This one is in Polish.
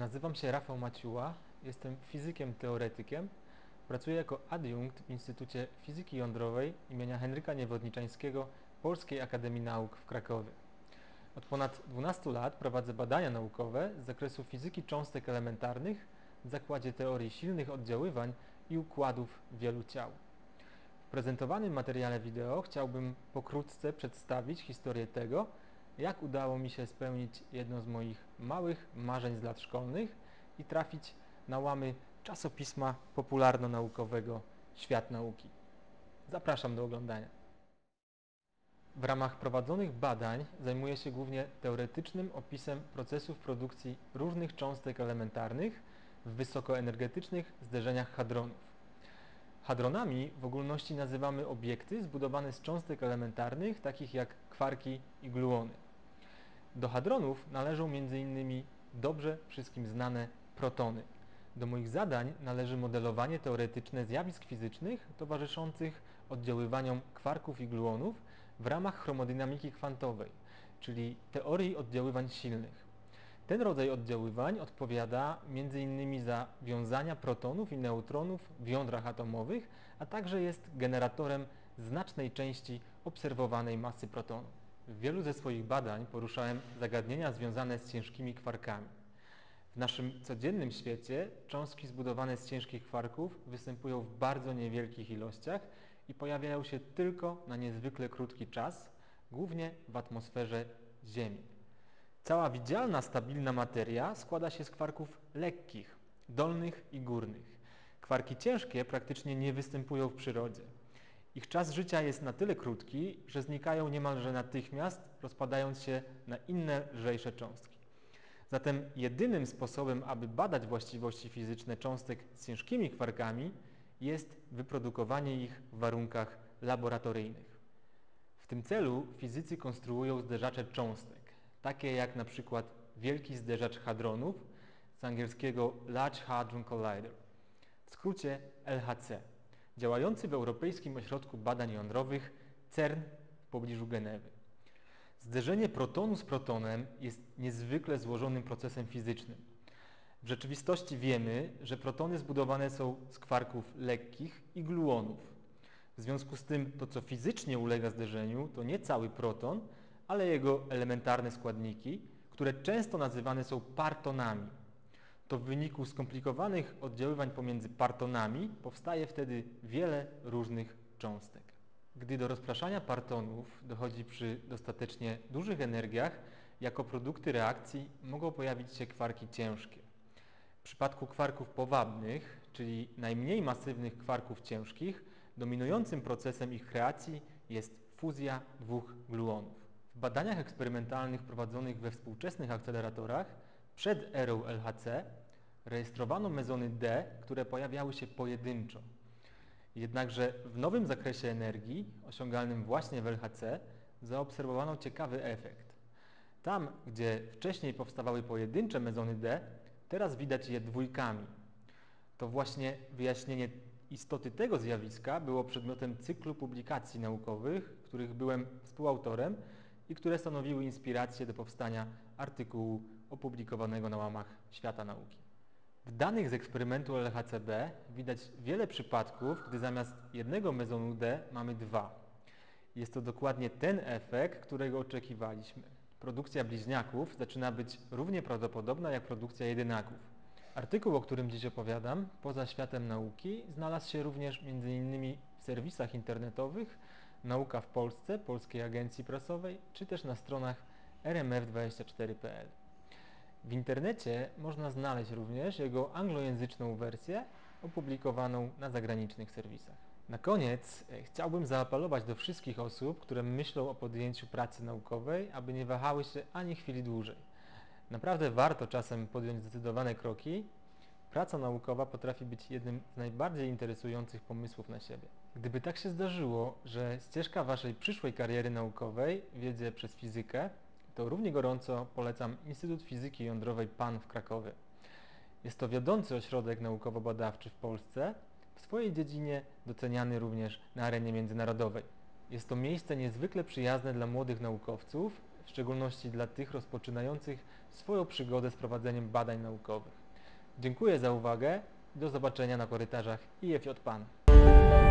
Nazywam się Rafał Maciuła, jestem fizykiem teoretykiem. Pracuję jako adiunkt w Instytucie Fizyki Jądrowej imienia Henryka Niewodniczańskiego Polskiej Akademii Nauk w Krakowie. Od ponad 12 lat prowadzę badania naukowe z zakresu fizyki cząstek elementarnych w Zakładzie Teorii Silnych Oddziaływań i Układów Wielu Ciał. W prezentowanym materiale wideo chciałbym pokrótce przedstawić historię tego, jak udało mi się spełnić jedno z moich małych marzeń z lat szkolnych i trafić na łamy czasopisma popularno-naukowego Świat Nauki. Zapraszam do oglądania. W ramach prowadzonych badań zajmuję się głównie teoretycznym opisem procesów produkcji różnych cząstek elementarnych w wysokoenergetycznych zderzeniach hadronów. Hadronami w ogólności nazywamy obiekty zbudowane z cząstek elementarnych, takich jak kwarki i gluony. Do hadronów należą m.in. dobrze wszystkim znane protony. Do moich zadań należy modelowanie teoretyczne zjawisk fizycznych towarzyszących oddziaływaniom kwarków i gluonów w ramach chromodynamiki kwantowej, czyli teorii oddziaływań silnych. Ten rodzaj oddziaływań odpowiada m.in. za wiązania protonów i neutronów w jądrach atomowych, a także jest generatorem znacznej części obserwowanej masy protonu. W wielu ze swoich badań poruszałem zagadnienia związane z ciężkimi kwarkami. W naszym codziennym świecie cząstki zbudowane z ciężkich kwarków występują w bardzo niewielkich ilościach i pojawiają się tylko na niezwykle krótki czas, głównie w atmosferze Ziemi. Cała widzialna, stabilna materia składa się z kwarków lekkich, dolnych i górnych. Kwarki ciężkie praktycznie nie występują w przyrodzie. Ich czas życia jest na tyle krótki, że znikają niemalże natychmiast, rozpadając się na inne, lżejsze cząstki. Zatem jedynym sposobem, aby badać właściwości fizyczne cząstek z ciężkimi kwarkami, jest wyprodukowanie ich w warunkach laboratoryjnych. W tym celu fizycy konstruują zderzacze cząstek, takie jak na przykład Wielki Zderzacz Hadronów, z angielskiego Large Hadron Collider, w skrócie LHC, działający w Europejskim Ośrodku Badań Jądrowych CERN w pobliżu Genewy. Zderzenie protonu z protonem jest niezwykle złożonym procesem fizycznym. W rzeczywistości wiemy, że protony zbudowane są z kwarków lekkich i gluonów. W związku z tym to, co fizycznie ulega zderzeniu, to nie cały proton, ale jego elementarne składniki, które często nazywane są partonami. To w wyniku skomplikowanych oddziaływań pomiędzy partonami powstaje wtedy wiele różnych cząstek. Gdy do rozpraszania partonów dochodzi przy dostatecznie dużych energiach, jako produkty reakcji mogą pojawić się kwarki ciężkie. W przypadku kwarków powabnych, czyli najmniej masywnych kwarków ciężkich, dominującym procesem ich kreacji jest fuzja dwóch gluonów. W badaniach eksperymentalnych prowadzonych we współczesnych akceleratorach przed erą LHC rejestrowano mezony D, które pojawiały się pojedynczo. Jednakże w nowym zakresie energii, osiągalnym właśnie w LHC, zaobserwowano ciekawy efekt. Tam, gdzie wcześniej powstawały pojedyncze mezony D, teraz widać je dwójkami. To właśnie wyjaśnienie istoty tego zjawiska było przedmiotem cyklu publikacji naukowych, których byłem współautorem i które stanowiły inspirację do powstania artykułu opublikowanego na łamach Świata Nauki. W danych z eksperymentu LHCb widać wiele przypadków, gdy zamiast jednego mezonu D mamy dwa. Jest to dokładnie ten efekt, którego oczekiwaliśmy. Produkcja bliźniaków zaczyna być równie prawdopodobna jak produkcja jedynaków. Artykuł, o którym dziś opowiadam, poza światem nauki, znalazł się również m.in. w serwisach internetowych Nauka w Polsce, Polskiej Agencji Prasowej, czy też na stronach rmf24.pl. W internecie można znaleźć również jego anglojęzyczną wersję opublikowaną na zagranicznych serwisach. Na koniec chciałbym zaapelować do wszystkich osób, które myślą o podjęciu pracy naukowej, aby nie wahały się ani chwili dłużej. Naprawdę warto czasem podjąć zdecydowane kroki. Praca naukowa potrafi być jednym z najbardziej interesujących pomysłów na siebie. Gdyby tak się zdarzyło, że ścieżka Waszej przyszłej kariery naukowej wiedzie przez fizykę, to równie gorąco polecam Instytut Fizyki Jądrowej PAN w Krakowie. Jest to wiodący ośrodek naukowo-badawczy w Polsce, w swojej dziedzinie doceniany również na arenie międzynarodowej. Jest to miejsce niezwykle przyjazne dla młodych naukowców, w szczególności dla tych rozpoczynających swoją przygodę z prowadzeniem badań naukowych. Dziękuję za uwagę i do zobaczenia na korytarzach IFJ PAN.